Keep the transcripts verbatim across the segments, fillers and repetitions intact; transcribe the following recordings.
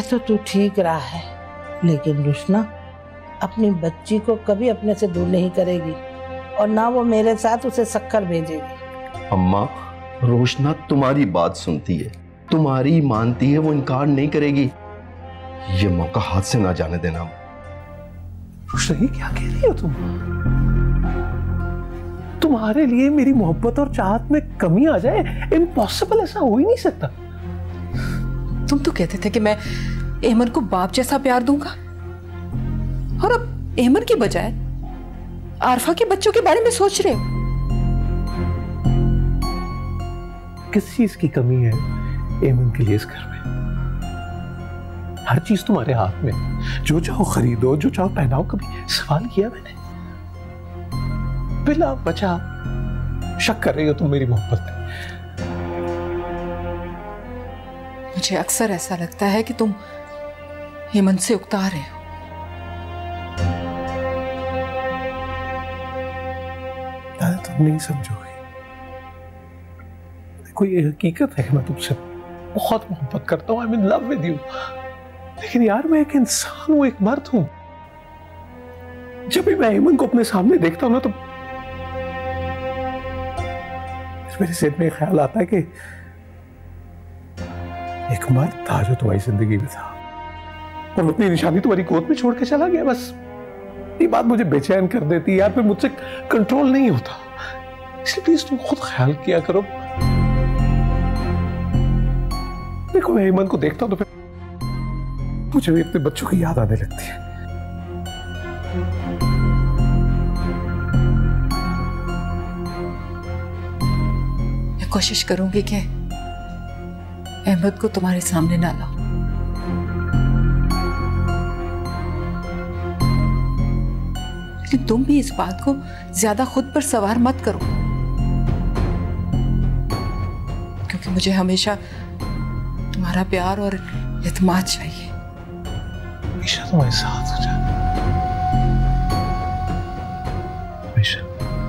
तो तू ठीक रहा है, लेकिन रुशना अपनी बच्ची को कभी अपने से दूर नहीं करेगी और ना वो मेरे साथ उसे शक्कर भेजेगी। अम्मा, रोशना तुम्हारी बात सुनती है, तुम्हारी मानती है, वो इनकार नहीं करेगी। ये मौका हाथ से ना जाने देना। रोशना, ये क्या कह रही हो तुम? तुम्हारे लिए मेरी मोहब्बत और चाहत में कमी आ जाए? इम्पॉसिबल, ऐसा हो ही नहीं सकता। तुम तो कहते थे कि मैं एमन को बाप जैसा प्यार दूंगा, और अब एमन की बजाय आरफा के बच्चों के बारे में सोच रहे हो। किस चीज की कमी है एमन के लिए इस घर में? हर चीज तुम्हारे हाथ में, जो चाहो खरीदो, जो चाहो पहनाओ। कभी सवाल किया मैंने? बिला बचा शक कर रही हो तुम मेरी मोहब्बत में। मुझे अक्सर ऐसा लगता है कि तुम हेमन से उकता रहे हो। तुम नहीं समझोगी। कोई हकीकत है कि मैं तुमसे बहुत मोहब्बत करता हूं, I am in love with you, लेकिन यार मैं एक इंसान हूं, एक मर्द हूं। जब भी मैं हेमन को अपने सामने देखता हूं ना, तो मेरे सिर में ख्याल आता है कि एक मर्द था जो तुम्हारी जिंदगी में था और अपनी निशानी तुम्हारी गोद में छोड़ के चला गया। बस ये बात मुझे बेचैन कर देती है यार, फिर मुझसे कंट्रोल नहीं होता। इसलिए प्लीज तुम खुद ख्याल किया करो। देखो, मैं हेमन को देखता हूं तो फिर मुझे भी अपने बच्चों की याद आने लगती है। मैं कोशिश करूंगी कि अहमद को तुम्हारे सामने ना लाऊं। लेकिन तुम भी इस बात को ज्यादा खुद पर सवार मत करो, क्योंकि मुझे हमेशा तुम्हारा प्यार और एतमाद चाहिए। हमेशा तुम्हारे साथ हो जाए, हमेशा।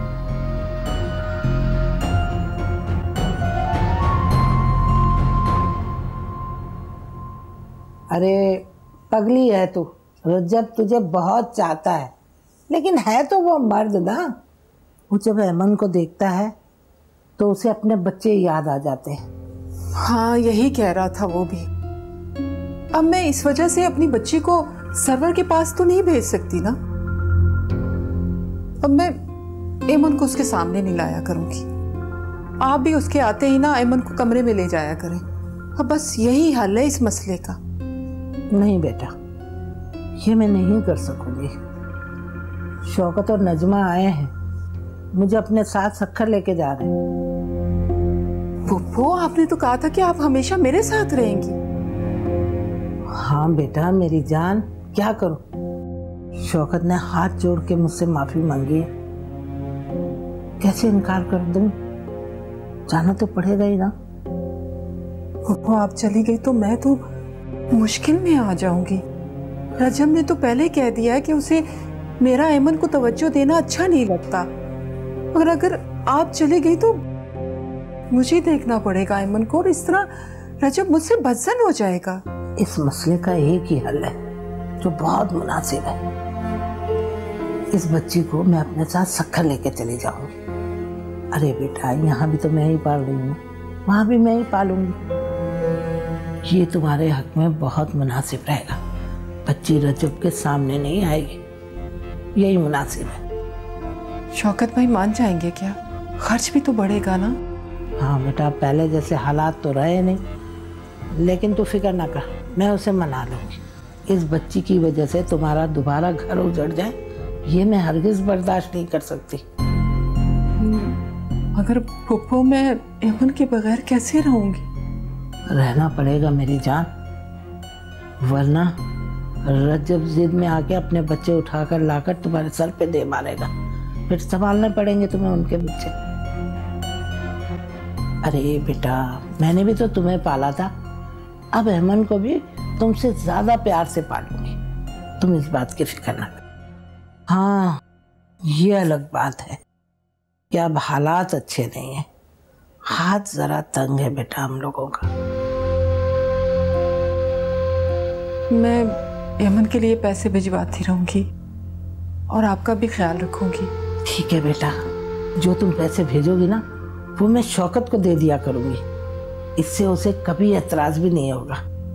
अरे पगली है तू, रजब तुझे बहुत चाहता है, लेकिन है तो वो मर्द ना। वो जब अमन को देखता है तो उसे अपने बच्चे याद आ जाते हैं। हाँ, यही कह रहा था वो भी। अब मैं इस वजह से अपनी बच्ची को सरवर के पास तो नहीं भेज सकती ना। अब मैं एमन को उसके सामने नहीं लाया करूंगी। आप भी उसके आते ही ना एमन को कमरे में ले जाया करें। अब बस यही हल है इस मसले का। नहीं बेटा, ये मैं नहीं कर सकूंगी। शौकत और नजमा आए हैं, मुझे अपने साथ शक्कर लेके जा रहे हैं। पुप्पो, आपने तो कहा था कि आप हमेशा मेरे साथ रहेंगी। हाँ बेटा मेरी जान, क्या करूं? शौकत ने हाथ जोड़ के मुझसे माफी मांगी है, कैसे इनकार कर दूं? जाना तो पड़ेगा ही ना। पुप्पो, आप चली गई तो मैं तो मुश्किल में आ जाऊंगी। रजब ने तो पहले कह दिया है कि उसे मेरा एमन को तवज्जो देना अच्छा नहीं लगता, और अगर आप चली गई तो मुझे देखना पड़ेगा एमन को, और इस तरह रजब मुझसे बदसन हो जाएगा। इस मसले का एक ही हल है जो बहुत मुनासिब है। इस बच्ची को मैं अपने साथ शक्कर लेके चली जाऊंगी। अरे बेटा, यहाँ भी तो मैं ही पाल रही हूँ, वहां भी मैं ही पालूंगी। ये तुम्हारे हक में बहुत मुनासिब रहेगा। बच्ची रजब के सामने नहीं आएगी, यही मुनासिब है। शौकत भाई मान जाएंगे क्या? खर्च भी तो बढ़ेगा ना। हाँ बेटा, पहले जैसे हालात तो रहे नहीं, लेकिन तू फिक्र ना कर, मैं उसे मना लूंगी। इस बच्ची की वजह से तुम्हारा दोबारा घर उजड़ जाए, ये मैं हरगिज बर्दाश्त नहीं कर सकती। अगर पुप्पो मैं एमन के बगैर कैसे रहूंगी? रहना पड़ेगा मेरी जान, वरना रजब जिद में आके अपने बच्चे उठाकर लाकर तुम्हारे सर पे दे मारेगा, फिर संभालने पड़ेंगे तुम्हें उनके बच्चे। अरे बेटा, मैंने भी तो तुम्हें पाला था, अब अहमन को भी तुमसे ज्यादा प्यार से पालूंगी, तुम इस बात की फिक्र ना करो। हाँ, ये अलग बात है कि अब हालात अच्छे नहीं है, हाथ जरा तंग है बेटा हम लोगों का। मैं यमन के लिए पैसे भिजवाती रहूंगी और आपका भी ख्याल रखूंगी। ठीक है बेटा, जो तुम पैसे भेजोगी ना वो मैं शौकत को दे दिया करूंगी, इससे उसे कभी एतराज भी नहीं होगा।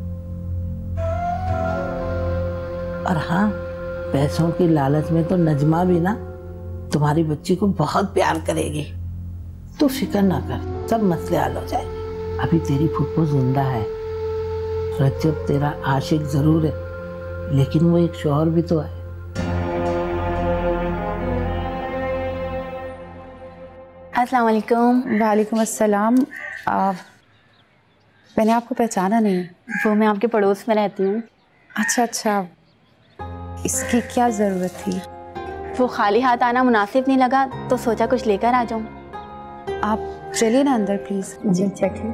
और हाँ, पैसों की लालच में तो नजमा भी ना तुम्हारी बच्ची को बहुत प्यार करेगी। तू फिक्र ना कर, सब मसले हल हो जाएंगे। अभी तेरी फुप्पो जिंदा है। रजब तेरा आशिक जरूर है, लेकिन वो एक शौहर भी तो है। अस्सलाम वालेकुम। वालेकुम अस्सलाम। आ, मैंने आपको पहचाना नहीं। वो मैं आपके पड़ोस में रहती हूँ। अच्छा अच्छा, इसकी क्या ज़रूरत थी? वो खाली हाथ आना मुनासिब नहीं लगा तो सोचा कुछ लेकर आ जाऊँ। आप चलिए ना अंदर प्लीज़। जी चलिए।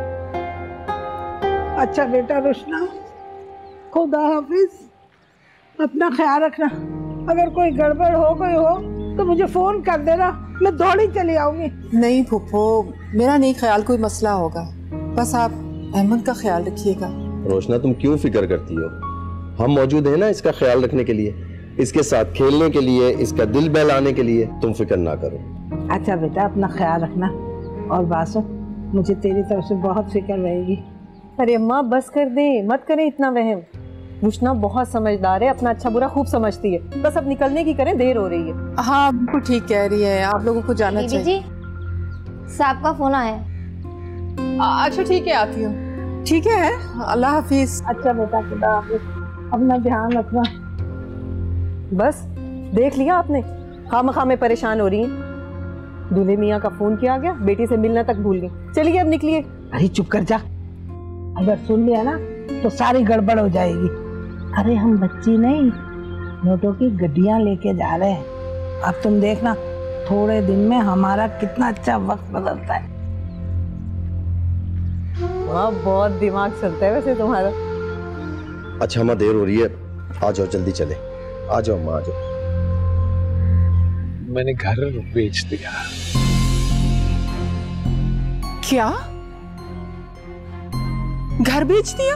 अच्छा बेटा रोशना, खुदा हाफिज, अपना ख्याल रखना। अगर कोई गड़बड़ हो गई हो तो मुझे फोन कर देना, मैं दौड़ी चली आऊंगी। नहीं फूफो, मेरा नहीं ख्याल कोई मसला होगा, बस आप अहमद का ख्याल रखिएगा। रोशना, तुम क्यों फिक्र करती हो? हम मौजूद हैं ना इसका ख्याल रखने के लिए, इसके साथ खेलने के लिए, इसका दिल बहलाने के लिए। तुम फिक्र ना करो। अच्छा बेटा, अपना ख्याल रखना। और बासो, मुझे तेरी तरफ से बहुत फिक्र रहेगी। अरे अम्मा बस कर दे, मत करें इतना वहम। रुशना बहुत समझदार है, अपना अच्छा बुरा खूब समझती है, बस अब निकलने की करें, देर हो रही है। हाँ बिल्कुल ठीक कह रही है, आप लोगों को जाना दीदी चाहिए। जी, साहब का फोन आया। अच्छा ठीक है, आती हूँ। ठीक है, अल्लाह हाफिज। अच्छा बेटा, खुदा हाफिज, अपना ध्यान रखना। बस देख लिया आपने, खामखा में परेशान हो रही हैं। दूल्हे मियाँ का फोन किया गया, बेटी से मिलना तक भूल गई। चलिए अब निकलिए। अरे चुप कर जा, अगर सुन लिया ना तो सारी गड़बड़ हो जाएगी। अरे हम बच्ची नहीं, नोटों की गड्डियां लेके जा रहे हैं। अब तुम देखना, थोड़े दिन में हमारा कितना अच्छा वक्त बदलता है। हाँ बहुत दिमाग चलता है वैसे तुम्हारा। अच्छा अम्मा, देर हो रही है, आ जाओ जल्दी चले। आ जाओ अम्मा, आ जाओ। मैंने घर बेच दिया। क्या? घर बेच दिया?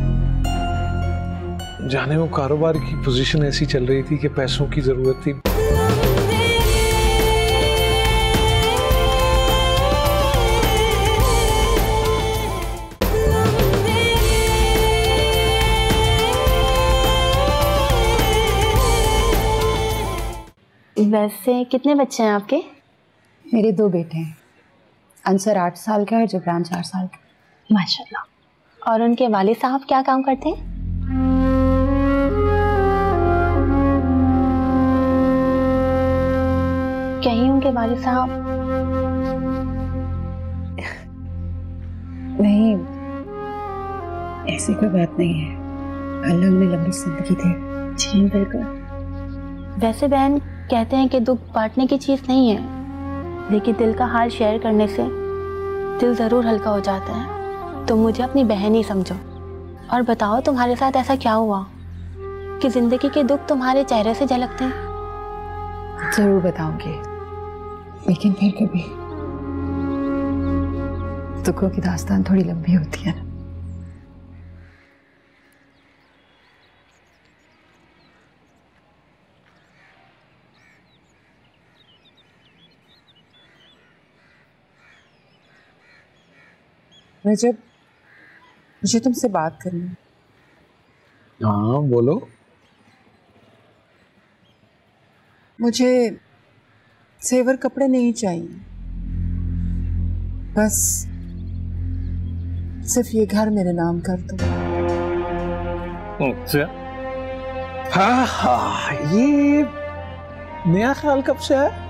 जाने वो कारोबार की पोजीशन ऐसी चल रही थी कि पैसों की जरूरत थी। वैसे कितने बच्चे हैं आपके? मेरे दो बेटे हैं, अंसर आठ साल का है, जबरान चार साल का। माशाल्लाह। और उनके वालिद साहब क्या काम करते हैं? कहीं उनके वालिद साहब? नहीं, ऐसी कोई बात नहीं है, अल्लाह उन्हें लंबी जिंदगी दे। जी बिल्कुल। वैसे बहन कहते हैं कि दुख बांटने की चीज़ नहीं है, लेकिन दिल का हाल शेयर करने से दिल ज़रूर हल्का हो जाता है। तुम मुझे अपनी बहन ही समझो और बताओ तुम्हारे साथ ऐसा क्या हुआ कि ज़िंदगी के दुख तुम्हारे चेहरे से झलकते हैं? जरूर बताऊंगी, लेकिन फिर कभी। दुखों की दास्तान थोड़ी लंबी होती है ना। रजब, मुझे तुमसे बात करनी है। हाँ बोलो। मुझे सेवर कपड़े नहीं चाहिए, बस सिर्फ ये घर मेरे नाम कर दो। अच्छा, हाँ हाँ, ये नया ख्याल कब से है?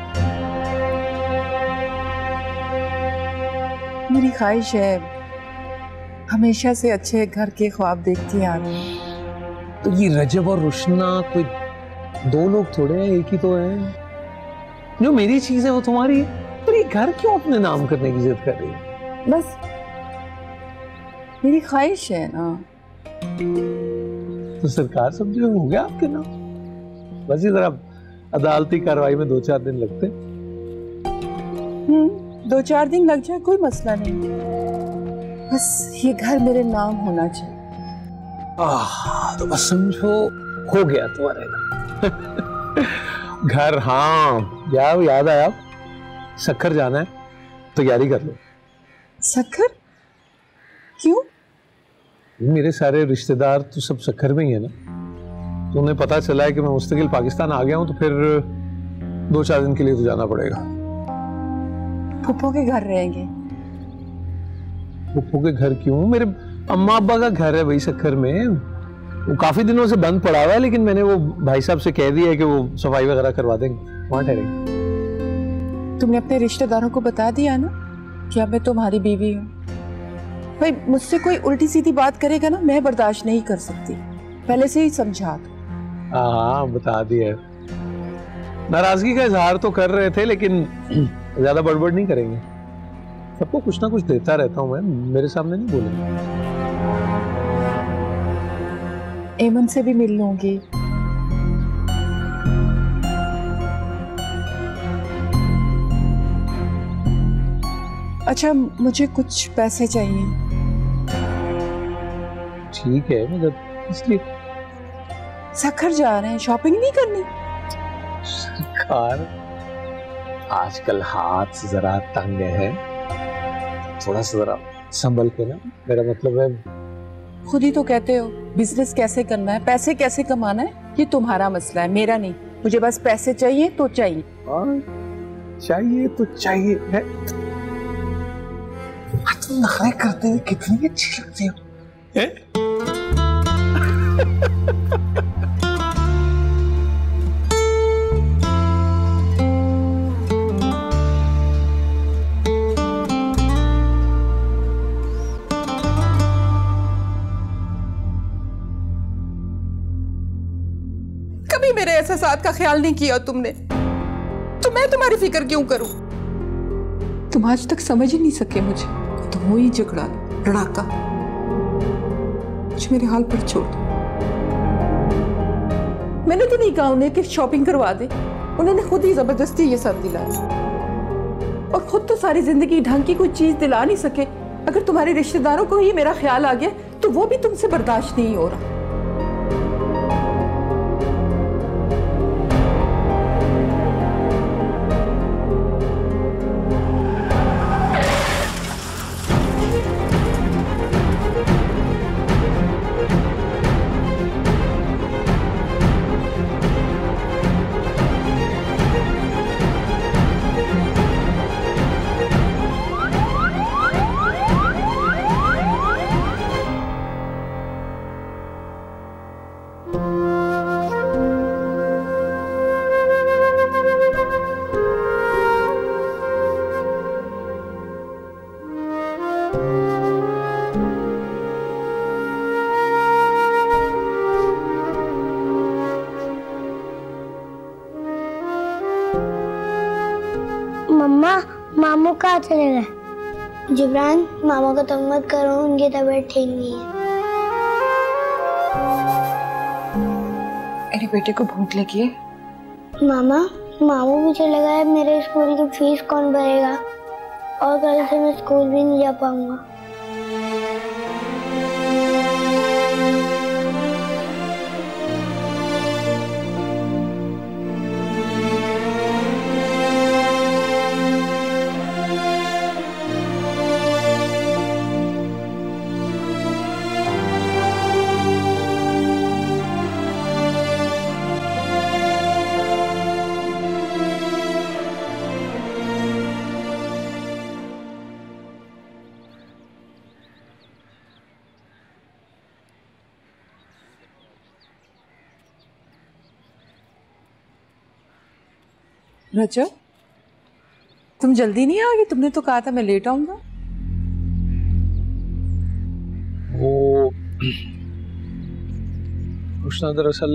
मेरी ख्वाहिश है, हमेशा से अच्छे घर के ख्वाब देखती आ रही हूँ। तो ये रजब और रुशना कोई दो लोग थोड़े हैं, एक ही तो हैं। जो मेरी चीज है वो तुम्हारी है, पर ये घर क्यों अपने नाम करने की जिद कर रही है? बस मेरी ख्वाहिश है ना। तो सरकार समझे हो गया आपके नाम। बस ये जरा अदालती कार्रवाई में दो चार दिन लगते। हम्म, दो चार दिन लग जाए कोई मसला नहीं, बस ये घर मेरे नाम होना चाहिए। आह, तो बस समझो हो गया तुम्हारे ना। घर, हाँ यार याद आया, सक्खर जाना है, तैयारी कर लो। सक्खर? क्यों? मेरे सारे रिश्तेदार तो सब सक्खर में ही है ना, तो उन्हें पता चला है कि मैं मुस्तकिल पाकिस्तान आ गया हूं, तो फिर दो चार दिन के लिए तो जाना पड़ेगा। फूफो के घर रहेंगे? फूफो के घर क्यों? मेरे अम्मा अब्बा का घर है भाई सक्खर में, वो काफी दिनों से बंद पड़ा हुआ है, लेकिन मैंने वो भाई साहब से कह दिया है कि वो सफाई वगैरह करवा देंगे, वहां ठहरेंगे। तुमने अपने रिश्तेदारों को बता दिया ना कि अब मैं तुम्हारी बीवी हूँ? भाई मुझसे कोई उल्टी सीधी बात करेगा ना, मैं बर्दाश्त नहीं कर सकती, पहले से ही समझा दो। हाँ बता दिया, नाराजगी का इजहार तो कर रहे थे, लेकिन ज्यादा बड़बड़ नहीं करेंगे। सबको कुछ ना कुछ देता रहता हूँ मैं, मेरे सामने नहीं बोलेंगे। एमन से भी मिल लूंगी। अच्छा मुझे कुछ पैसे चाहिए। ठीक है, मगर इसलिए सक्खर जा रहे हैं, शॉपिंग नहीं करनी? सरकार आजकल हाथ जरा तंग है, थोड़ा सा जरा संभल के ना, मेरा मतलब है। खुद ही तो कहते हो बिजनेस कैसे करना है, पैसे कैसे कमाना है, ये तुम्हारा मसला है, मेरा नहीं। मुझे बस पैसे चाहिए तो चाहिए। और चाहिए तो चाहिए है। तुम नखरे करते हुए कितनी अच्छी लगती हो। है? कभी मेरे एहसासात का ख्याल नहीं किया तुमने, तो मैं तुम्हारी फिक्र क्यों करूं? तुम आज तक समझ ही नहीं सके मुझे, तो वो ही झगड़ा लड़ाका मुझे मेरे हाल पर छोड़ दो। मैंने तो नहीं कहा उन्हें कि शॉपिंग करवा दे, उन्होंने खुद ही जबरदस्ती ये सब दिलाया, और खुद तो सारी जिंदगी ढंग की कोई चीज दिला नहीं सके। अगर तुम्हारे रिश्तेदारों को ही मेरा ख्याल आ गया तो वो भी तुमसे बर्दाश्त नहीं हो रहा। मम्मा, मामू कहाँ चले गए? जिब्रान, मामा को तंग मत करो, उनकी तबीयत ठीक नहीं है। मेरे बेटे को भूख लगी है। मामा, मामू भी चले गए, मेरे स्कूल की फीस कौन भरेगा? और कल से मैं स्कूल भी नहीं जा पाऊंगा। रजब, तुम जल्दी नहीं आ गई? तुमने तो कहा था मैं लेट आऊंगा। वो कृष्णा, दरअसल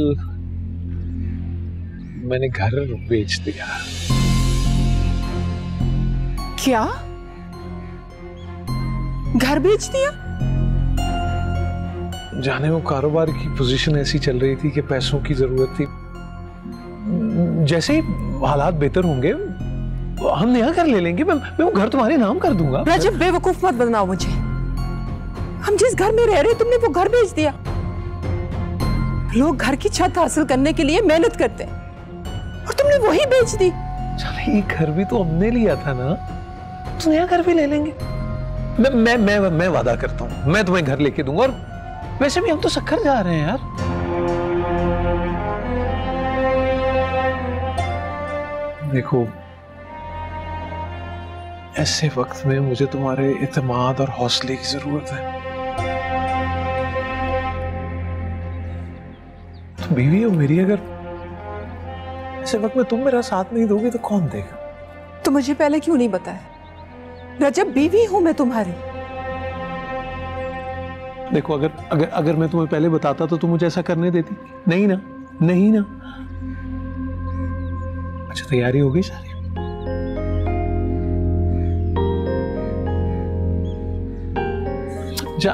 मैंने घर बेच दिया। क्या? घर बेच दिया? जाने वो कारोबार की पोजीशन ऐसी चल रही थी कि पैसों की जरूरत थी। जैसे ही हालात बेहतर होंगे हम नया घर ले लेंगे। मैं, मैं वो घर तुम्हारे नाम कर दूंगा। रजब, बेवकूफ मत बनाओ मुझे। हम जिस घर में रह रहे तुमने वो घर बेच दिया। लोग घर की छत हासिल करने के लिए मेहनत करते हैं और तुमने वही बेच दी। चलो ये घर भी तो हमने लिया था ना, तो नया घर भी ले लेंगे। मैं मैं मैं मैं वादा करता हूँ, मैं तुम्हें घर लेके दूंगा। और वैसे भी हम तो सक्खर जा रहे हैं यार। देखो, ऐसे वक्त में मुझे तुम्हारे इत्मीनान और हौसले की जरूरत है। तुम बीवी हो मेरी, अगर ऐसे वक्त में तुम मेरा साथ नहीं दोगे तो कौन देगा? तो मुझे पहले क्यों नहीं बताया? रजब, बीवी हूं मैं तुम्हारी। देखो, अगर अगर अगर मैं तुम्हें पहले बताता तो तुम मुझे ऐसा करने देती? नहीं ना, नहीं ना। अच्छा, तैयारी हो गई सारी? जा।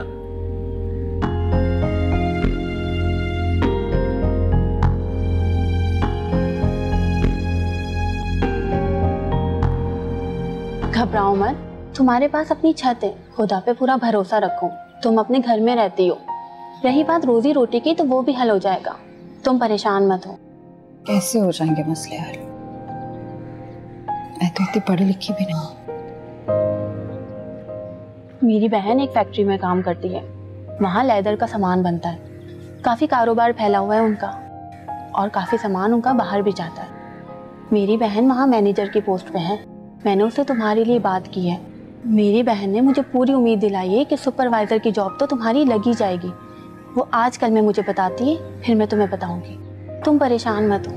घबराओ मत, तुम्हारे पास अपनी छत है, खुदा पे पूरा भरोसा रखो। तुम अपने घर में रहती हो। रही बात रोजी रोटी की, तो वो भी हल हो जाएगा, तुम परेशान मत हो। कैसे हो जाएंगे मसले हल? मैं तो इतनी पढ़ी लिखी भी नहीं। मेरी बहन एक फैक्ट्री में काम करती है, वहाँ लेदर का सामान बनता है। काफ़ी कारोबार फैला हुआ है उनका, और काफ़ी सामान उनका बाहर भी जाता है। मेरी बहन वहाँ मैनेजर की पोस्ट पे है। मैंने उससे तुम्हारे लिए बात की है। मेरी बहन ने मुझे पूरी उम्मीद दिलाई है कि सुपरवाइज़र की जॉब तो तुम्हारी लगी जाएगी। वो आज कल में मुझे बताती है, फिर मैं तुम्हें बताऊंगी। तुम परेशान मत हो।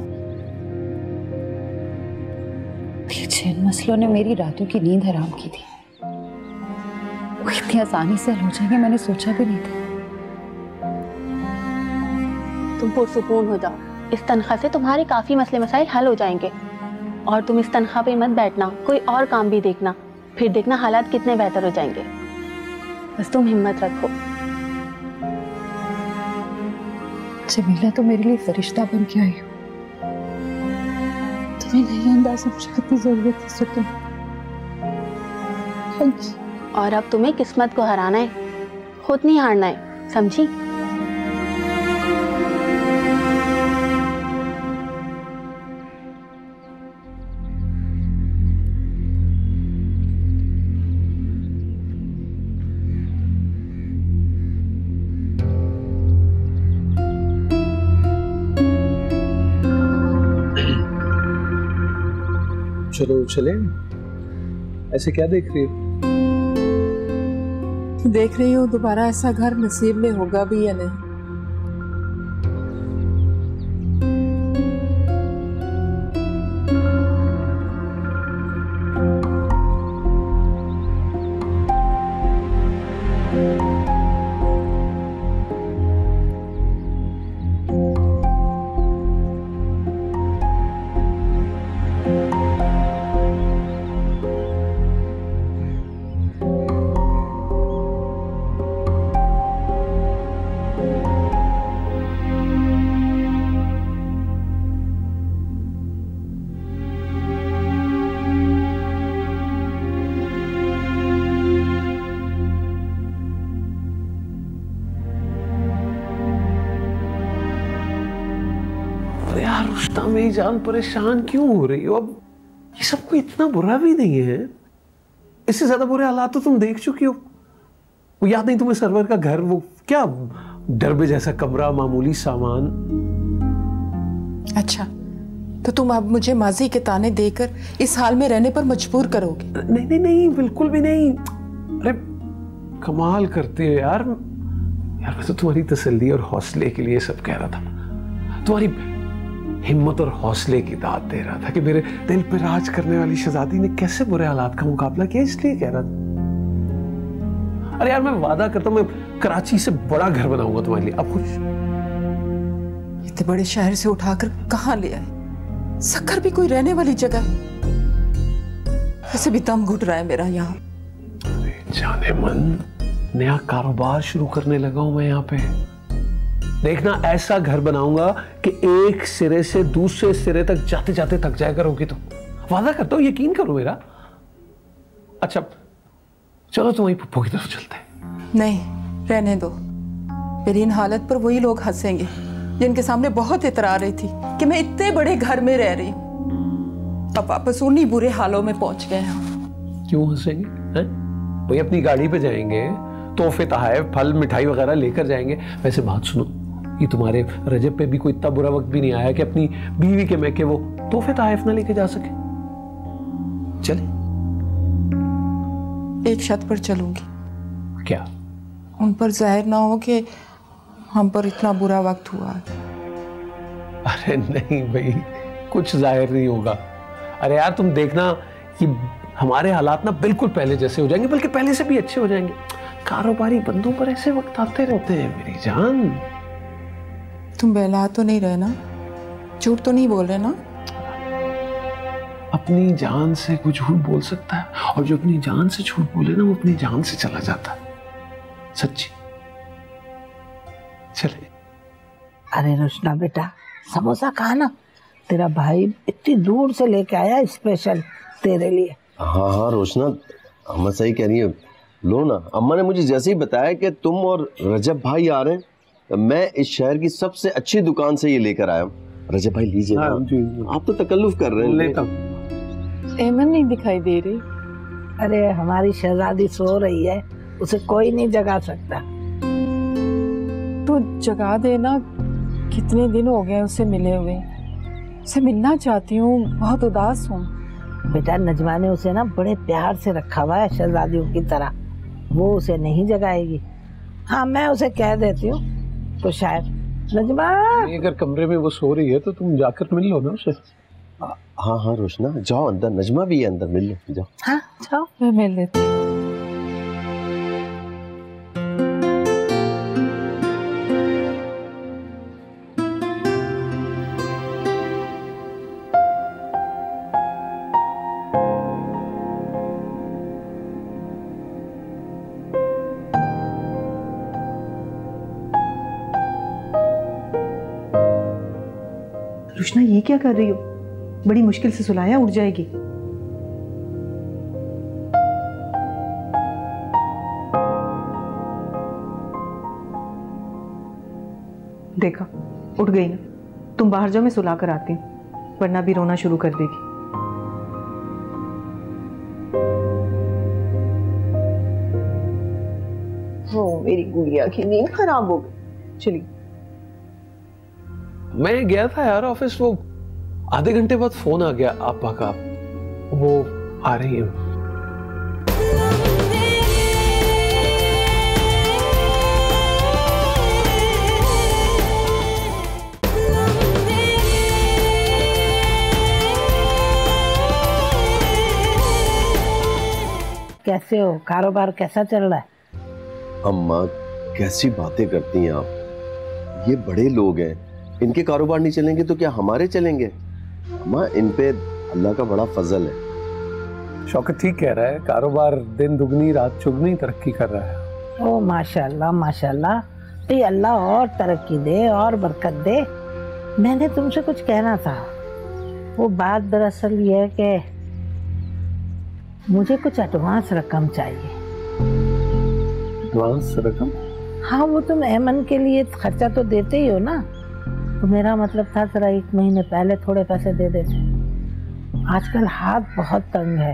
जिन मसलों ने मेरी रातों की नींद हराम की थी, वो इतनी आसानी से हल हो जाएंगे, मैंने सोचा भी नहीं था। तुम पुरसुकून हो जाओ, इस तनख्वाह से तुम्हारे काफ़ी मसले मसाइल हल हो जाएंगे। और तुम इस तनख्वाह पे मत बैठना, कोई और काम भी देखना, फिर देखना हालात कितने बेहतर हो जाएंगे। बस तुम हिम्मत रखो। जमीला तो मेरे लिए फरिश्ता बन के आई हो। तुम्हें नहीं अंदाजा मुझे कितनी जरूरत है सो तुम। और अब तुम्हें किस्मत को हराना है, खुद नहीं हारना है, समझी? चलो चले। ऐसे क्या देख रही है? देख रही हूँ दोबारा ऐसा घर नसीब में होगा भी या नहीं। यार रुश्ता, मेरी जान परेशान क्यों हो रही हो? अब ये सब कोई इतना बुरा भी नहीं है। इससे ज्यादा बुरे हालात तो तुम देख चुकी हो। वो याद नहीं तुम्हें सरवर का घर, वो क्या डरबे जैसा कमरा, मामूली सामान। अच्छा, तो तुम अब मुझे माजी के ताने देकर इस हाल में रहने पर मजबूर करोगे? नहीं नहीं नहीं, बिल्कुल भी नहीं। अरे कमाल करती हो यार। यार मैं तो तुम्हारी तसल्ली और हौसले के लिए सब कह रहा था, तुम्हारी हिम्मत और हौसले की दाद दे रहा था कि मेरे दिल पे राज करने वाली शहजादी ने कैसे बुरे हालात का मुकाबला किया, इसलिए कह रहा था। अरे यार मैं वादा करता हूँ, मैं कराची से बड़ा घर बनाऊंगा तुम्हारे लिए। अब खुश? इतने बड़े शहर से उठाकर कहाँ ले आए? सक्खर भी कोई रहने वाली जगह है? वैसे भी दम घुट रहा है मेरा यहाँ। अरे जाने मन, नया कारोबार शुरू करने लगा हूं मैं यहाँ पे। देखना, ऐसा घर बनाऊंगा कि एक सिरे से दूसरे सिरे तक जाते जाते थक जाया करोगी तुम। वादा करता हूं, यकीन करो मेरा। अच्छा चलो तुम्हारी पप्पो की तरफ चलते हैं। नहीं, रहने दो। मेरी इन हालत पर वही लोग हंसेंगे जिनके सामने बहुत इतरा रही थी कि मैं इतने बड़े घर में रह रही हूँ, अब वापस उन्हीं बुरे हालों में पहुंच गए हैं। क्यों हंसेंगे हैं? भाई अपनी गाड़ी पे जाएंगे, तोहफे तोहफे फल मिठाई वगैरह लेकर जाएंगे। वैसे बात सुनो, ये तुम्हारे रजब पे भी कोई इतना बुरा वक्त भी नहीं आया कि अपनी बीवी के मैके वो तोहफे तोहफे ना लेके जा सके। चले एक छत पर चलूंगी। क्या? उन पर जाहिर ना हो कि हम पर इतना बुरा वक्त हुआ। अरे नहीं भाई, कुछ जाहिर नहीं होगा। अरे यार तुम देखना कि हमारे हालात ना बिल्कुल पहले जैसे हो जाएंगे, बल्कि पहले से भी अच्छे हो जाएंगे। कारोबारी बंदों पर ऐसे वक्त आते रहते हैं मेरी जान। तुम बहला तो नहीं रहे ना? झूठ तो नहीं बोल रहे ना? अपनी जान से कोई झूठ बोल सकता है, और जो अपनी जान से झूठ बोले ना वो अपनी जान से चला जाता है। सच्ची। चले। अरे रोशना बेटा, समोसा खा ना, तेरा भाई इतनी दूर से लेके आया स्पेशल तेरे लिए। हाँ हाँ रोशना, अम्मा सही कह रही है। लो ना, अम्मा ने मुझे जैसे ही बताया कि तुम और रजब भाई आ रहे हैं, मैं इस शहर की सबसे अच्छी दुकान से ये लेकर आया हूँ। रजब भाई लीजिए। हाँ, ना। जी, जी। आप तो तकल्लुफ कर रहे हैं। लेता। एमन नहीं दिखाई दे रही। अरे हमारी शहजादी सो रही है, उसे कोई नहीं जगा सकता। तो जगा देना, कितने दिन हो गए उसे मिले हुए। उसे मिलना चाहती हूँ, बहुत उदास हूँ। बेटा नजमा ने उसे ना बड़े प्यार से रखा हुआ है शहजादियों की तरह, वो उसे नहीं जगाएगी। हाँ मैं उसे कह देती हूँ तो शायद। नजमा, अगर कमरे में वो सो रही है तो तुम जाकर मिल लो ना उसे। हाँ हाँ रोशना, जाओ अंदर, नजमा भी है अंदर, मिल लो जाओ। हाँ जाओ। मैं मिल लेती हूँ। रोशना ये क्या कर रही हो? बड़ी मुश्किल से सुलाया, उठ जाएगी। देखा, उठ गई ना। तुम बाहर जाओ, मैं सुला कर आती हूँ, वरना भी रोना शुरू कर देगी। ओ मेरी गुड़िया की नींद खराब हो गई। चलिए। मैं गया था यार ऑफिस, वो आधे घंटे बाद फोन आ गया आपा का, वो आ रही है। कैसे हो? कारोबार कैसा चल रहा है? अम्मा कैसी बातें करती हैं आप, ये बड़े लोग हैं, इनके कारोबार नहीं चलेंगे तो क्या हमारे चलेंगे? अम्मा इन पे अल्लाह का बड़ा फजल है। शौकत ठीक कह रहा है, कारोबार दिन दुगनी रात चुगनी तरक्की कर रहा है। ओ माशाल्लाह माशाल्लाह, ये अल्लाह और तरक्की दे और बरकत दे। मैंने तुमसे कुछ कहना था। वो बात दरअसल ये है कि मुझे कुछ एडवांस रकम चाहिए। एडवांस रकम? हाँ, वो तुम ऐमन के लिए खर्चा तो देते ही हो ना, तो मेरा मतलब था जरा एक महीने पहले थोड़े पैसे दे देते। आजकल हाथ बहुत तंग है।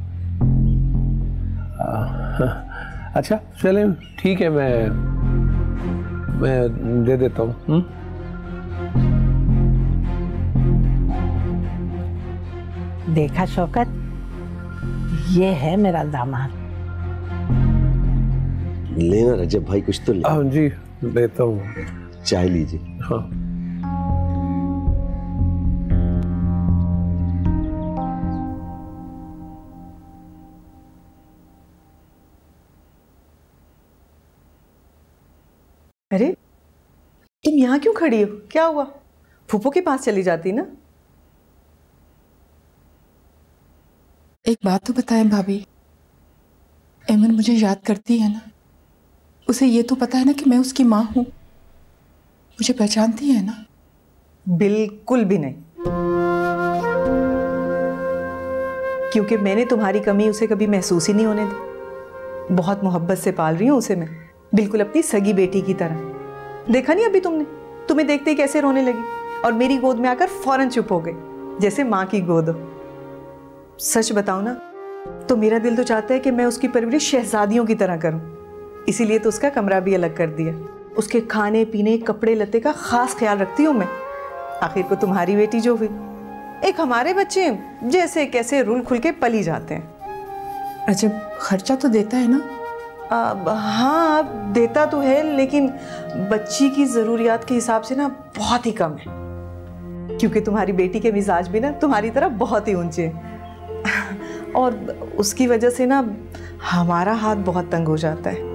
आ, अच्छा चले ठीक है, मैं मैं दे देता हूँ। देखा शौकत, ये है मेरा दामाद। लेना रजब भाई कुछ तो ले। हाँ जी लेता हूँ। चाय लीजिए। हाँ अरे तुम यहाँ क्यों खड़ी हो? क्या हुआ? फूफो के पास चली जाती ना। एक बात तो बताएं भाभी, ऐमन मुझे याद करती है ना? उसे ये तो पता है ना कि मैं उसकी माँ हूँ? मुझे पहचानती है ना? बिल्कुल भी नहीं, क्योंकि मैंने तुम्हारी कमी उसे कभी महसूस ही नहीं होने दी। बहुत मोहब्बत से पाल रही हूँ उसे मैं, बिल्कुल अपनी सगी बेटी की तरह। देखा नहीं अभी तुमने, तुम्हें देखते ही कैसे रोने लगी और मेरी गोद में आकर फौरन चुप हो गई, जैसे माँ की गोद हो। सच बताओ ना तो मेरा दिल तो चाहता है कि मैं उसकी परवरिश शहजादियों की तरह करूं, इसीलिए तो उसका कमरा भी अलग कर दिया। उसके खाने पीने कपड़े लत्ते का खास ख्याल रखती हूँ मैं। आखिर को तुम्हारी बेटी जो हुई, एक हमारे बच्चे जैसे कैसे रुल खुल के पली जाते हैं। अच्छा खर्चा तो देता है ना? अब हाँ देता तो है, लेकिन बच्ची की ज़रूरियात के हिसाब से ना बहुत ही कम है, क्योंकि तुम्हारी बेटी के मिजाज भी ना तुम्हारी तरह बहुत ही ऊंचे हैं और उसकी वजह से ना हमारा हाथ बहुत तंग हो जाता है।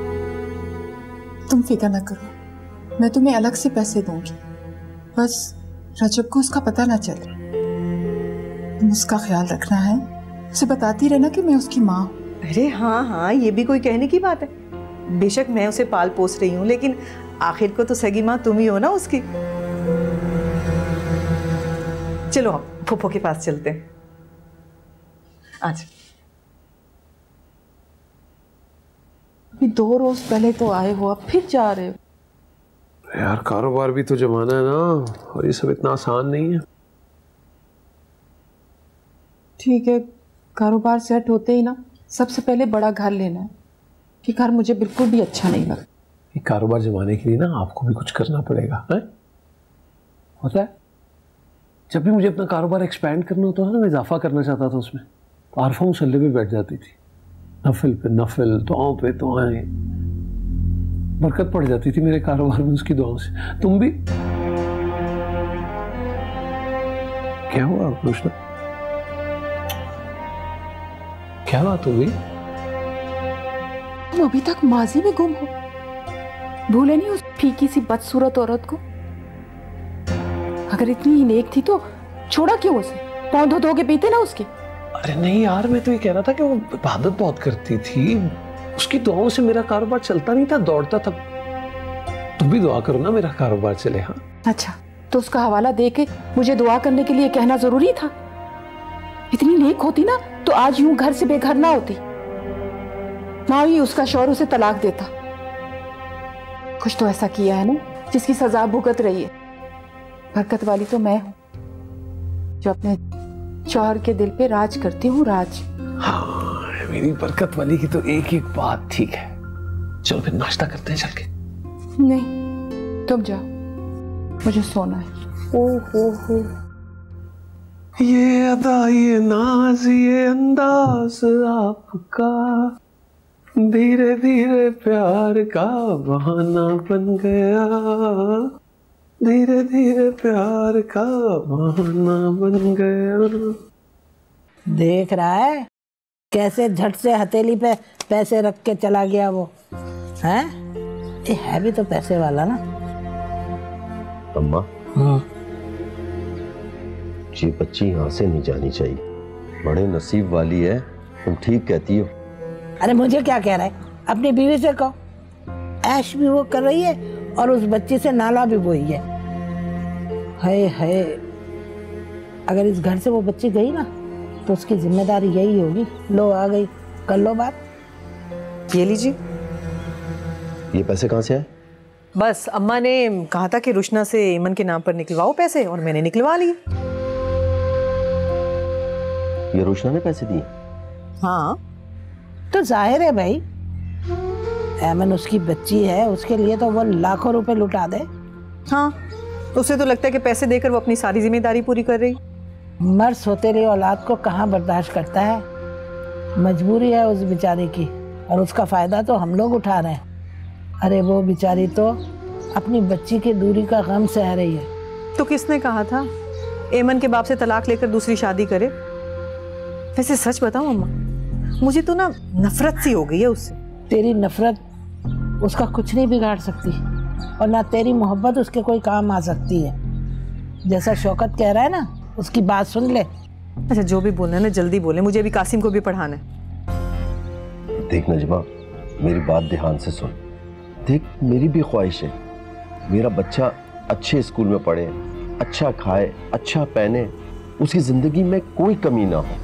तुम फिक्र ना करो, मैं तुम्हें अलग से पैसे दूंगी, बस रजब को उसका पता ना चले। तुम उसका ख्याल रखना है, उसे बताती रहना कि मैं उसकी माँ हूँ। अरे हाँ हाँ, ये भी कोई कहने की बात है। बेशक मैं उसे पाल पोस रही हूँ, लेकिन आखिर को तो सगी माँ तुम ही हो ना उसकी। चलो आप फूफो के पास चलते हैं। आज अभी दो रोज पहले तो आए हो, अब फिर जा रहे हो। यार कारोबार भी तो जमाना है ना, और ये सब इतना आसान नहीं है। ठीक है, कारोबार सेट होते ही ना सबसे पहले बड़ा घर लेना है। ये घर मुझे बिल्कुल भी अच्छा नहीं लगा। ये कारोबार जमाने के लिए ना आपको भी कुछ करना पड़ेगा, है? होता है जब भी मुझे अपना कारोबार एक्सपैंड करना होता था ना, मैं इजाफा करना चाहता था उसमें, तो आरफा मुसल्ले पे बैठ जाती थी, नफिल पे नफिल, दुआओं पे दुआएं, बरकत पड़ जाती थी मेरे कारोबार में उसकी दुआओं से। तुम भी क्या हुआ रोशना, क्या बात हो गई? तुम अभी तक माजी में गुम हो, भूले नहीं उस फीकी सी बदसूरत औरत को? अगर इतनी ही नेक थी तो छोड़ा क्यों उसे? पाँव धो धो के पीते ना उसकी। अरे नहीं यार, मैं तो ये कह रहा था कि वो इबादत बहुत करती थी, उसकी दुआओं से मेरा कारोबार चलता नहीं था, दौड़ता था। तुम भी दुआ करो ना मेरा कारोबार चले। हाँ अच्छा, तो उसका हवाला दे के मुझे दुआ करने के लिए कहना जरूरी था? इतनी नेक होती ना तो आज यूं घर से बेघर ना होती, ना ही उसका शौहर उसे तलाक देता। कुछ तो ऐसा किया है ना जिसकी सजा भुगत रही है। बरकत वाली तो मैं हूं जो अपने शौहर के दिल पे राज करती हूँ, राज। हाँ मेरी बरकत वाली की तो एक एक बात ठीक है। चलो फिर नाश्ता करते हैं चल के। नहीं तुम जाओ, मुझे सोना है। ओ हो हो, ये अदा ये नाज ये अंदाज आपका, धीरे धीरे प्यार का बहाना बन गया, धीरे धीरे प्यार का बहाना बन गया। देख रहा है कैसे झट से हथेली पे पैसे रख के चला गया वो, हैं? ये है भी तो पैसे वाला ना। अम्मा हाँ ये बच्ची यहाँ से नहीं जानी चाहिए, बड़े नसीब वाली है। तुम ठीक कहती हो। अरे मुझे क्या कह रहा है, अपनी बीवी से कहो। ऐश भी वो कर रही है और उस बच्ची से नाला भी बोई है। हाय हाय, अगर इस घर से वो बच्ची गई ना तो उसकी जिम्मेदारी यही होगी। लो आ गई, कर लो बात। ये लीजिए। ये पैसे कहाँ से आए? बस अम्मा ने कहा था कि रुशना से ईमन के नाम पर निकलवाओ पैसे, और मैंने निकलवा लिए। ये रुशना ने पैसे दिए? हाँ तो जाहिर है भाई, ऐमन उसकी बच्ची है, उसके लिए तो वो लाखों रुपए लुटा दे। हाँ, उसे तो लगता है कि पैसे देकर वो अपनी सारी जिम्मेदारी पूरी कर रही। मर्द सोतेली औलाद को कहाँ बर्दाश्त करता है, मजबूरी है उस बेचारी की, और उसका फायदा तो हम लोग उठा रहे हैं। अरे वो बेचारी तो अपनी बच्ची की दूरी का गम सह रही है। तो किसने कहा था ऐमन के बाप से तलाक लेकर दूसरी शादी करे? वैसे सच बताऊं अम्मा, मुझे तो ना नफरत सी हो गई है उससे। तेरी नफरत उसका कुछ नहीं बिगाड़ सकती, और ना तेरी मोहब्बत उसके कोई काम आ सकती है। जैसा शौकत कह रहा है ना, उसकी बात सुन ले। अच्छा जो भी बोलना है ना जल्दी बोले, मुझे अभी कासिम को भी पढ़ाना है। देख नजमा, मेरी बात ध्यान से सुन। देख मेरी भी ख्वाहिश है मेरा बच्चा अच्छे स्कूल में पढ़े, अच्छा खाए, अच्छा पहने, उसकी जिंदगी में कोई कमी ना हो।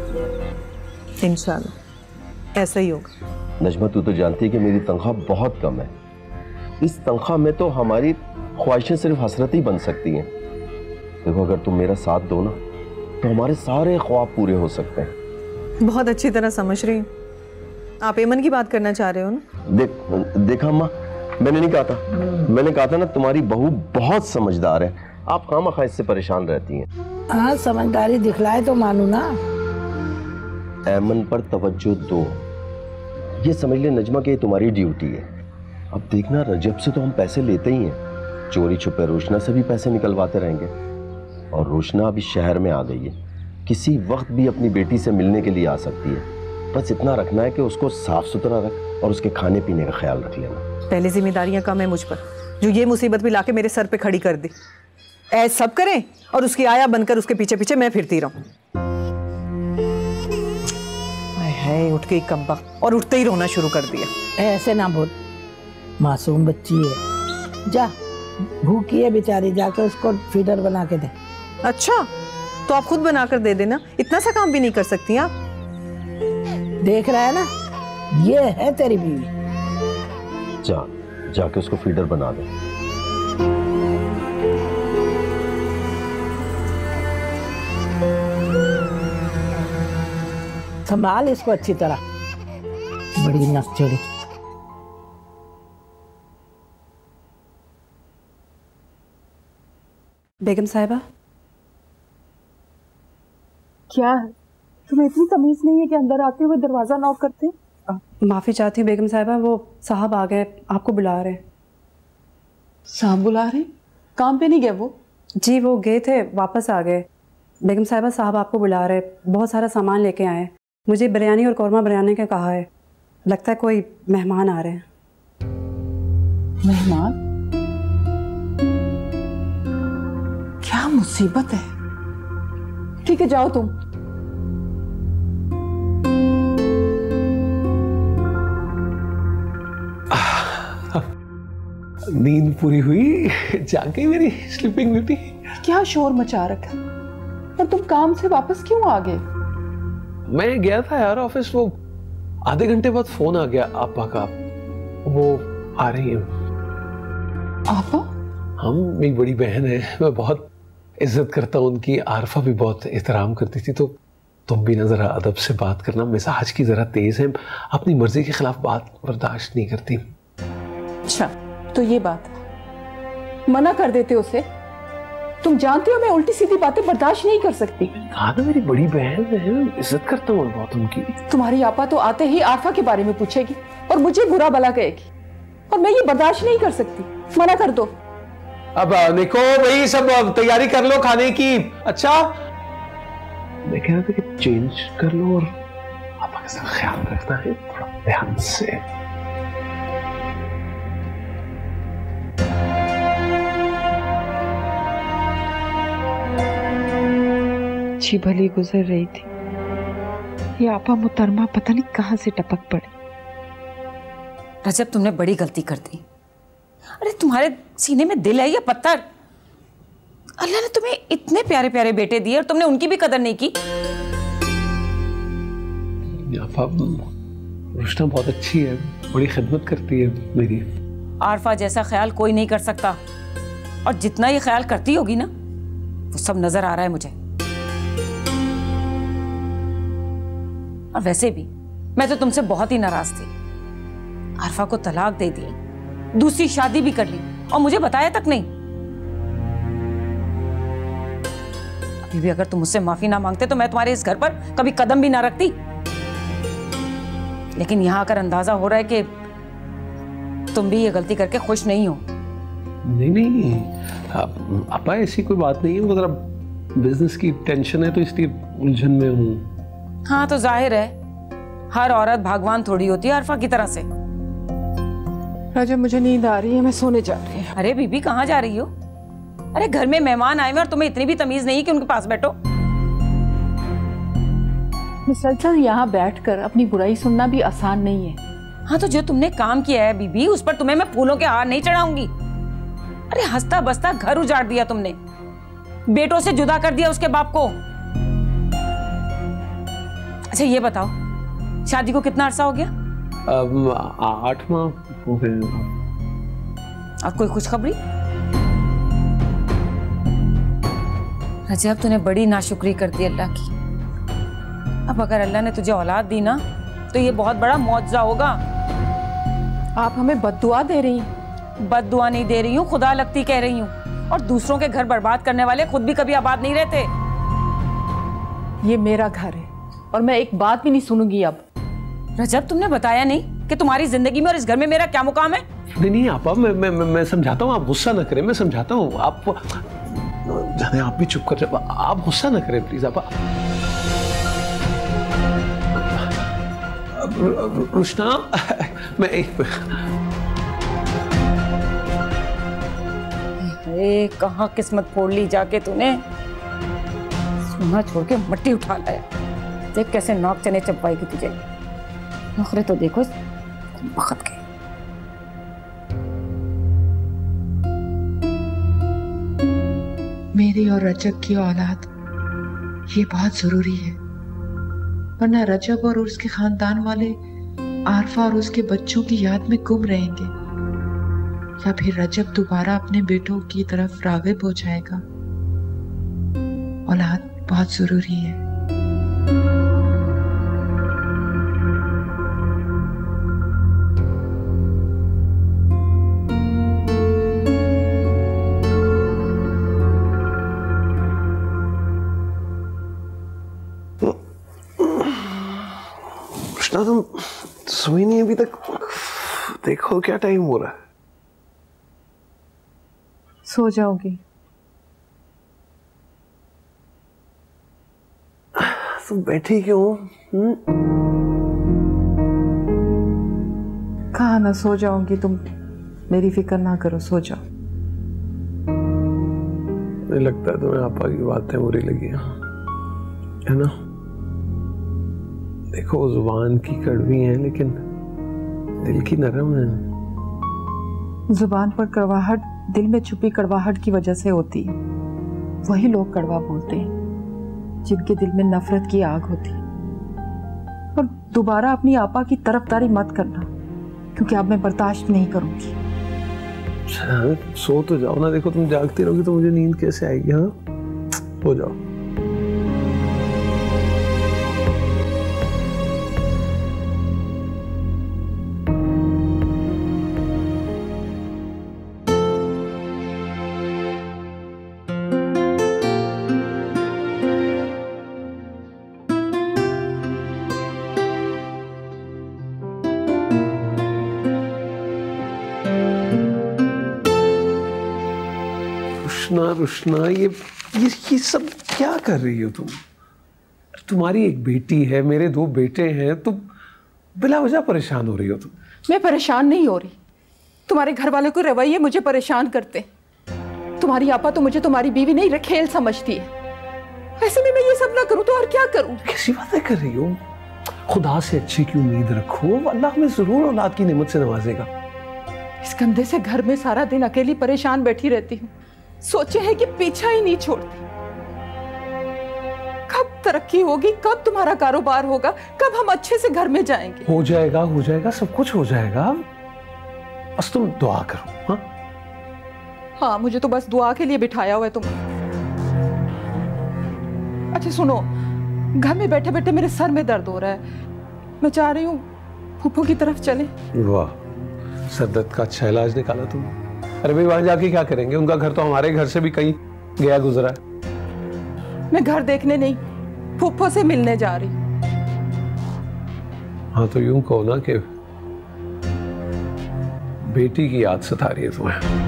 इंशाल्लाह ऐसा ही होगा। नजमा तू तो जानती है कि मेरी तनख्वाह बहुत कम है। इस तनख्वाह में तो हमारी ख्वाहिशें सिर्फ हसरत ही बन सकती हैं। देखो अगर तुम मेरा साथ दो ना तो हमारे सारे ख्वाब पूरे हो सकते हैं। बहुत अच्छी तरह समझ रही हूँ। आप एमन की बात करना चाह रहे हो ना? देख देखा अम्मा, मैंने नहीं कहा था, मैंने कहा था ना तुम्हारी बहू बहुत समझदार है, आप खामखा इससे परेशान रहती हैं। हाँ समझदारी दिखलाए तो मानू ना। एमन पर तवज्जो दो, ये समझ ले नजमा कि तुम्हारी ड्यूटी है। अब देखना रजब से तो हम पैसे लेते ही हैं, चोरी छुपे रोशना से भी पैसे निकलवाते रहेंगे। और रोशना अभी शहर में आ गई है, किसी वक्त भी अपनी बेटी से मिलने के लिए आ सकती है। बस इतना रखना है कि उसको साफ सुथरा रख और उसके खाने पीने का ख्याल रख लेना। पहले जिम्मेदारियां कम है मुझ पर, जो ये मुसीबत भी लाके मेरे सर पे खड़ी कर दी। ऐ सब करें और उसकी आया बनकर उसके पीछे पीछे मैं फिरती रहूं। है उठ के कम वक्त और उठते ही रोना शुरू कर दिया। ऐसे ना बोल, मासूम बच्ची है, जा भूखी है बेचारी, जाकर उसको फीडर बना के दे। अच्छा तो आप खुद बना कर दे देना, इतना सा काम भी नहीं कर सकती आप? देख रहा है ना, ये है तेरी बीवी। जा जाके उसको फीडर बना दे। संभाल इसको अच्छी तरह, बड़ी नस जोड़ी। बेगम साहिबा, क्या है? तुम्हें इतनी तमीज नहीं है कि अंदर आते हुए दरवाजा नॉक करते? माफी चाहती हूँ बेगम साहिबा, वो साहब आ गए, आपको बुला रहे हैं। साहब बुला रहे? काम पे नहीं गए वो? जी वो गए थे, वापस आ गए। बेगम साहिबा साहब आपको बुला रहे, बहुत सारा सामान लेके आए हैं। मुझे बिरयानी और कौरमा बिरयानी का कहा है, लगता है कोई मेहमान आ रहे हैं। मेहमान? क्या मुसीबत है। ठीक है जाओ तुम। नींद पूरी हुई, जाके मेरी स्लीपिंग ब्यूटी। क्या शोर मचा रखा, और तुम काम से वापस क्यों आ गए? मैं गया था यार ऑफिस, वो आधे घंटे बाद फोन आ गया आपा का, वो आ रही है। आपा? हम मेरी बड़ी बहन है, मैं बहुत इज्जत करता हूँ उनकी, आरफा भी बहुत एहतराम करती थी, तो तुम भी ना जरा अदब से बात करना, मिजाज की जरा तेज है, अपनी मर्जी के खिलाफ बात बर्दाश्त नहीं करती। अच्छा तो ये बात है, मना कर देते उसे। तुम जानते हो मैं उल्टी सीधी बातें बर्दाश्त नहीं कर सकती। हाँ ना, मेरी बड़ी बहन है, इज्जत करता हूँ बहुत उनकी। तुम्हारी आपा तो आते ही आरफा के बारे में पूछेगी और मुझे बुरा भला कहेगी, और मैं ये बर्दाश्त नहीं कर सकती। मना कर दो। अब देखो भाई, सब तैयारी कर लो खाने की। अच्छा मैं कह रहा था कि चेंज कर लो और आपा का सब ख्याल रखना है थोड़ा ध्यान से। अच्छी भली गुजर रही थी, ये आपा मुहतरमा पता नहीं कहां से टपक पड़ी। रजब तुमने बड़ी गलती कर दी। अरे तुम्हारे सीने में दिल है या पत्थर? अल्लाह ने तुम्हें इतने प्यारे प्यारे बेटे दिए और तुमने उनकी भी कदर नहीं की। रुष्ना बहुत अच्छी है, बड़ी खिदमत करती है मेरी। आरफा जैसा ख्याल कोई नहीं कर सकता, और जितना ये ख्याल करती होगी ना वो सब नजर आ रहा है मुझे। और वैसे भी मैं तो तुमसे बहुत ही नाराज थी। आरफा को तलाक दे दी, दूसरी शादी भी कर ली और मुझे बताया तक नहीं। अभी भी अगर तुम मुझसे माफी ना मांगते तो मैं तुम्हारे इस घर पर कभी कदम भी ना रखती। लेकिन यहां आकर अंदाजा हो रहा है कि तुम भी ये गलती करके खुश नहीं हो। नहीं नहीं आपा, ऐसी कोई बात नहीं है, मतलब बिजनेस की टेंशन है तो इसलिए उलझन में हूँ। हाँ तो जाहिर है हर औरत भगवान थोड़ी होती है आरफा की तरह से। राजा मुझे नींद आ रही है, मैं सोने जा रही हूँ। अरे बीबी कहाँ जा रही हो? अरे घर में मेहमान आए हुए और तुम्हें इतनी भी तमीज नहीं कि उनके पास बैठो। मुसलसल यहाँ बैठकर अपनी बुराई सुनना भी आसान नहीं है। हाँ तो जो तुमने काम किया है बीबी, उस पर तुम्हें मैं फूलों के हार नहीं चढ़ाऊंगी। अरे हंसता बसता घर उजाड़ दिया तुमने, बेटों से जुदा कर दिया उसके बाप को। अच्छा ये बताओ, शादी को कितना अरसा हो गया? आठ माह हो गए। अब कोई खुशखबरी? रजब तूने बड़ी नाशुक्री कर दी अल्लाह की। अब अगर अल्लाह ने तुझे औलाद दी ना तो ये बहुत बड़ा मुआवजा होगा। आप हमें बद्दुआ दे रही हैं? बद्दुआ नहीं दे रही हूँ, खुदा लगती कह रही हूँ। और दूसरों के घर बर्बाद करने वाले खुद भी कभी आबाद नहीं रहते। ये मेरा घर है और मैं एक बात भी नहीं सुनूंगी अब। रजब तुमने बताया नहीं कि तुम्हारी जिंदगी में और इस घर में मेरा क्या मुकाम है? नहीं नहीं आपा, मैं मैं मैं, मैं समझाता हूँ, आप गुस्सा न करें, मैं समझाता हूँ। आप जाने, आप भी चुप कर जाओ, आप गुस्सा न करें प्लीज आपा। रुशना, मैं एक ए, कहाँ किस्मत फोड़ ली जाके तूने। सोना छोड़ के मट्टी उठा लाया। देख कैसे नाक चने चपाएगी तुझे। नखरे तो देखो इस वक्त के। मेरी और रजब की औलाद ये बहुत जरूरी है, वरना रजब और उसके खानदान वाले आरफा और उसके बच्चों की याद में गुम रहेंगे, या फिर रजब दोबारा अपने बेटों की तरफ राग़िब हो जाएगा। औलाद बहुत जरूरी है। तुम सोई नहीं अभी तक? देखो क्या टाइम हो रहा है। सो जाओगी? तुम बैठी क्यों? कहा ना सो जाओगी तुम, मेरी फिक्र ना करो, सो जाओ। मुझे लगता है तुम्हें आपा की बातें बुरी लगी है ना? देखो जुबान की कड़वी है लेकिन दिल की नरम है। जुबान पर कड़वाहट दिल में छुपी कड़वाहट की वजह से होती है। वही लोग कड़वा बोलते हैं जिनके दिल में नफरत की आग होती है। और दोबारा अपनी आपा की तरफदारी मत करना, क्योंकि अब मैं बर्दाश्त नहीं करूंगी। सो तो जाओ ना। देखो तुम जागती रहोगी तो मुझे नींद कैसे आएगी? हाँ, हो जाओ। रुशना रुशना ये ये ये सब क्या कर रही हो तुम? तुम्हारी एक बेटी है, मेरे दो बेटे हैं, तुम बिला वजह परेशान हो रही हो तुम। मैं परेशान नहीं हो रही, तुम्हारे घर वालों के रवैये मुझे परेशान करते। तुम्हारी आपा तो मुझे तुम्हारी बीवी नहीं रखेल समझती है। ऐसे में मैं ये सब ना करूं तो और क्या करूं? कैसी बातें कर रही हो? खुदा से अच्छी की उम्मीद रखो, अल्लाह हमें जरूर औलाद की नेमत से नवाजेगा। इस गंदे से घर में सारा दिन अकेली परेशान बैठी रहती हूँ, सोचे है कि पीछा ही नहीं छोड़ती। कब तरक्की होगी, कब तुम्हारा कारोबार होगा, कब हम अच्छे से घर में जाएंगे? हो जाएगा हो जाएगा, सब कुछ हो जाएगा, बस तुम दुआ करो। हाँ हाँ, मुझे तो बस दुआ के लिए बिठाया हुआ है तुम। अच्छा सुनो, घर में बैठे बैठे मेरे सर में दर्द हो रहा है, मैं चाह रही हूँ फूफो की तरफ चले। वाह, सर दर्द का अच्छा इलाज निकाला तुम। अरे भाई, वहां जाके क्या करेंगे? उनका घर तो हमारे घर से भी कहीं गया गुजरा है। मैं घर देखने नहीं, फूफो से मिलने जा रही। हाँ तो यूं कहो ना कि बेटी की याद सता रही है तुम्हें।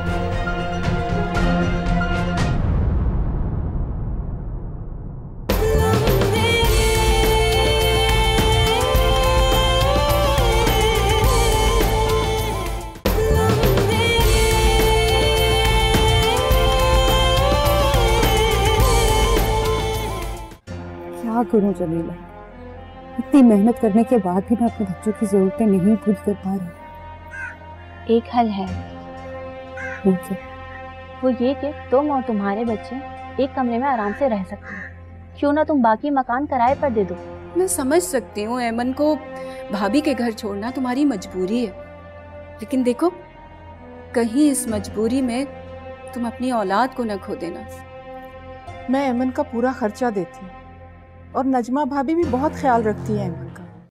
क्या करूं जमीला, इतनी मेहनत करने के बाद भी मैं अपने बच्चों की जरूरतें नहीं पूरी कर पा रही। एक हल है, वो ये कि तुम और तुम्हारे बच्चे एक कमरे में आराम से रह सकते हैं। क्यों ना तुम बाकी मकान किराए पर दे दो। मैं समझ सकती हूँ ऐमन को भाभी के घर छोड़ना तुम्हारी मजबूरी है, लेकिन देखो कहीं इस मजबूरी में तुम अपनी औलाद को न खो देना। मैं ऐमन का पूरा खर्चा देती हूँ और नजमा भाभी भी बहुत ख्याल रखती है ऐमन का।